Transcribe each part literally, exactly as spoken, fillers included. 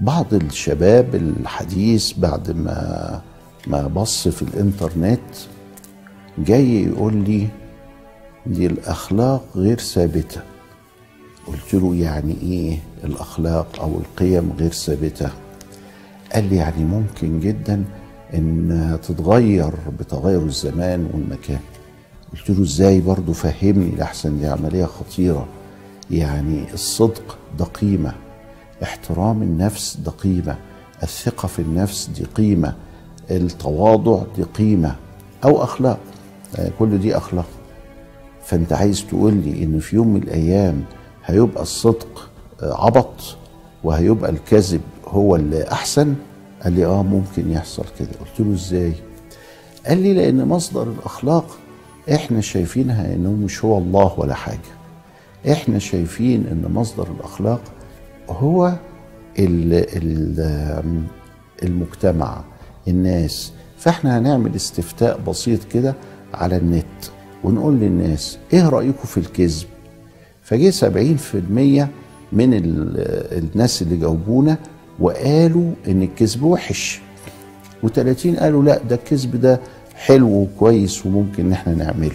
بعض الشباب الحديث بعد ما ما بص في الانترنت جاي يقول لي دي الاخلاق غير ثابته. قلت له يعني ايه الاخلاق او القيم غير ثابته؟ قال لي يعني ممكن جدا ان تتغير بتغير الزمان والمكان. قلت له ازاي؟ برضو فهمني لحسن دي عمليه خطيره. يعني الصدق ده قيمه، احترام النفس ده قيمه، الثقه في النفس دي قيمه، التواضع دي قيمه او اخلاق، كل دي اخلاق. فانت عايز تقول لي ان في يوم من الايام هيبقى الصدق عبط وهيبقى الكذب هو اللي احسن؟ قال لي اه ممكن يحصل كده. قلت له ازاي؟ قال لي لان مصدر الاخلاق احنا شايفينها انه مش هو الله ولا حاجه، احنا شايفين ان مصدر الاخلاق هو المجتمع، الناس. فاحنا هنعمل استفتاء بسيط كده على النت ونقول للناس ايه رايكم في الكذب؟ فجه سبعين في المية من الناس اللي جاوبونا وقالوا ان الكذب وحش، وتلاتين قالوا لا ده الكذب ده حلو وكويس وممكن ان احنا نعمله.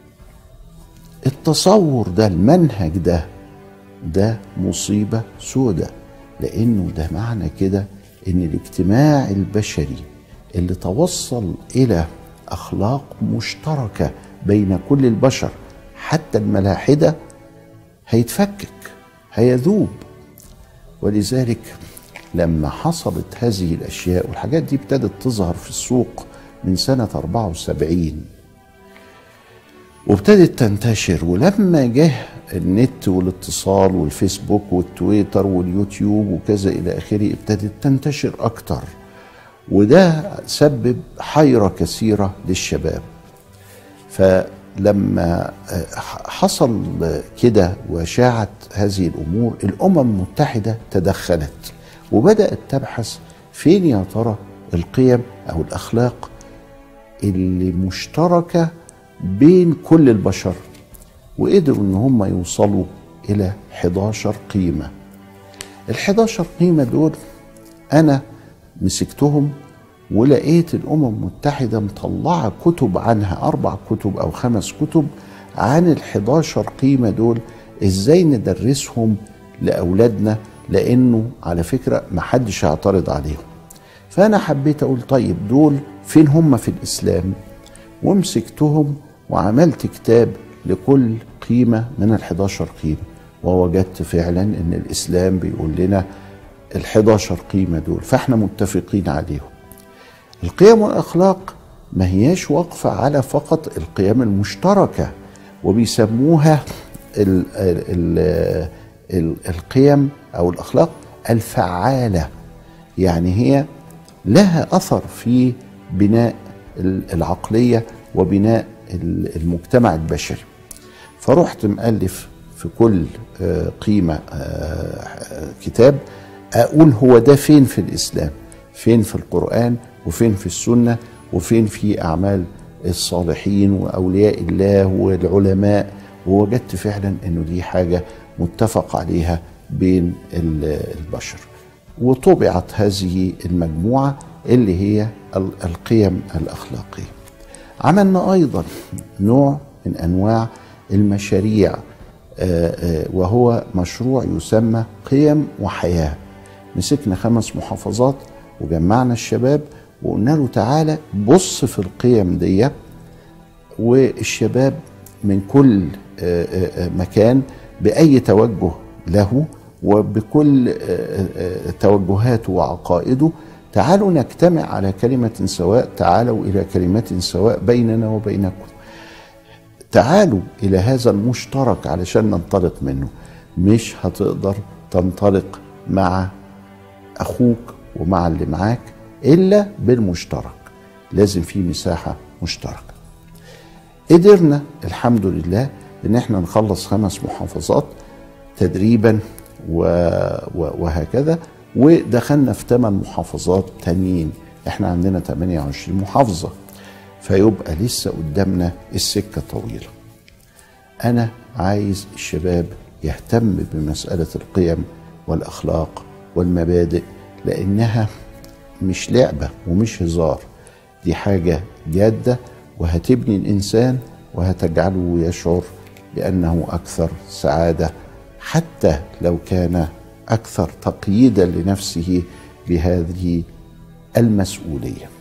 التصور ده، المنهج ده ده مصيبة سودة، لانه ده معنى كده ان الاجتماع البشري اللي توصل الى اخلاق مشتركة بين كل البشر حتى الملاحدة هيتفكك، هيذوب. ولذلك لما حصلت هذه الاشياء، والحاجات دي ابتدت تظهر في السوق من سنة أربعة وسبعين وابتدت تنتشر، ولما جه النت والاتصال والفيسبوك والتويتر واليوتيوب وكذا الى اخره ابتدت تنتشر اكتر، وده سبب حيرة كثيرة للشباب. فلما حصل كده وشاعت هذه الامور، الامم المتحدة تدخلت وبدأت تبحث فين يا ترى القيم او الاخلاق اللي مشتركة بين كل البشر، وقدروا ان هم يوصلوا الى حداشر قيمة. الحداشر قيمة دول انا مسكتهم ولقيت الامم المتحدة مطلعة كتب عنها، اربع كتب او خمس كتب عن الحداشر قيمة دول، ازاي ندرسهم لاولادنا، لانه على فكرة محدش هيعترض عليهم. فانا حبيت اقول طيب دول فين هم في الاسلام، ومسكتهم وعملت كتاب لكل قيمة من الحداشر قيمة، ووجدت فعلا ان الاسلام بيقول لنا الحداشر قيمة دول، فاحنا متفقين عليهم. القيم والاخلاق ما هياش واقفة على فقط القيم المشتركة، وبيسموها ال ال ال القيم او الاخلاق الفعالة، يعني هي لها اثر في بناء العقلية وبناء المجتمع البشري. فرحت مؤلف في كل قيمة كتاب اقول هو ده فين في الاسلام، فين في القرآن، وفين في السنة، وفين في اعمال الصالحين واولياء الله والعلماء. ووجدت فعلا انه دي حاجة متفق عليها بين البشر، وطبعت هذه المجموعة اللي هي القيم الأخلاقية. عملنا أيضا نوع من أنواع المشاريع، وهو مشروع يسمى قيم وحياة. مسكنا خمس محافظات وجمعنا الشباب وقلنا له تعالى بص في القيم دي، والشباب من كل مكان بأي توجه له وبكل توجهاته وعقائده، تعالوا نجتمع على كلمة سواء، تعالوا إلى كلمة سواء بيننا وبينكم، تعالوا إلى هذا المشترك علشان ننطلق منه. مش هتقدر تنطلق مع أخوك ومع اللي معاك إلا بالمشترك، لازم في مساحة مشتركة. قدرنا الحمد لله إن احنا نخلص خمس محافظات تدريبا وهكذا، ودخلنا في ثمان محافظات تانيين. احنا عندنا ثمانية وعشرين محافظة، فيبقى لسه قدامنا السكة طويلة. انا عايز الشباب يهتم بمسألة القيم والأخلاق والمبادئ لأنها مش لعبة ومش هزار، دي حاجة جادة وهتبني الإنسان وهتجعله يشعر بأنه أكثر سعادة، حتى لو كان أكثر تقييدا لنفسه بهذه المسؤولية.